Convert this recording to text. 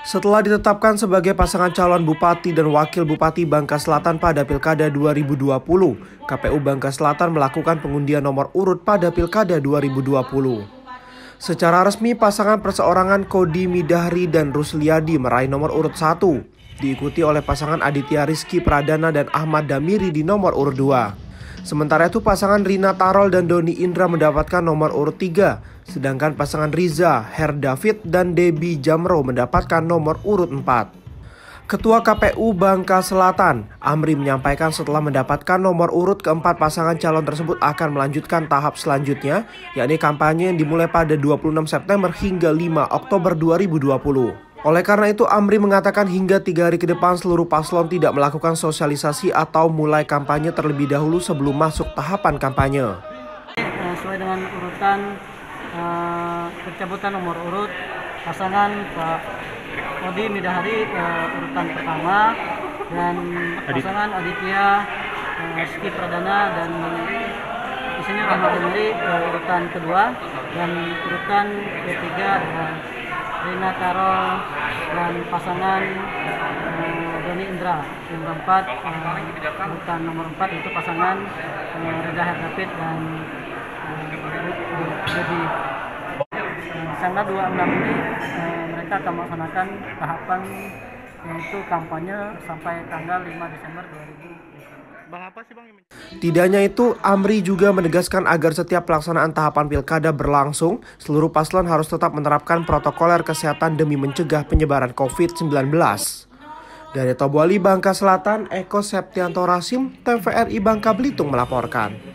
Setelah ditetapkan sebagai pasangan calon Bupati dan Wakil Bupati Bangka Selatan pada Pilkada 2020, KPU Bangka Selatan melakukan pengundian nomor urut pada Pilkada 2020. Secara resmi, pasangan perseorangan Kodi Midahri dan Rusliadi meraih nomor urut 1, diikuti oleh pasangan Aditya Rizky Pradana dan Ahmad Damiri di nomor urut 2. Sementara itu pasangan Rina Tarol dan Doni Indra mendapatkan nomor urut 3, sedangkan pasangan Riza, Her David, dan Debbie Jamro mendapatkan nomor urut 4. Ketua KPU Bangka Selatan, Amri, menyampaikan setelah mendapatkan nomor urut keempat, pasangan calon tersebut akan melanjutkan tahap selanjutnya, yakni kampanye yang dimulai pada 26 September hingga 5 Oktober 2020. Oleh karena itu, Amri mengatakan hingga 3 hari ke depan seluruh paslon tidak melakukan sosialisasi atau mulai kampanye terlebih dahulu sebelum masuk tahapan kampanye. Sesuai dengan urutan pencabutan nomor urut, pasangan Pak Kodi Midahri urutan pertama dan pasangan Aditya Rizky Pradana dan isinya Ahmad Damiri urutan kedua, dan urutan ketiga Rina Tarol dan pasangan Doni Indra. Yang keempat urutan nomor 4 itu pasangan Reza Her David dan Debbie. Tanggal 26 ini mereka akan melaksanakan tahapan yaitu kampanye sampai tanggal 5 Desember 2020. Tidak hanya itu, Amri juga menegaskan agar setiap pelaksanaan tahapan pilkada berlangsung, seluruh paslon harus tetap menerapkan protokoler kesehatan demi mencegah penyebaran COVID-19. Dari Tobuali, Bangka Selatan, Eko Septianto Rasim, TVRI Bangka Belitung melaporkan.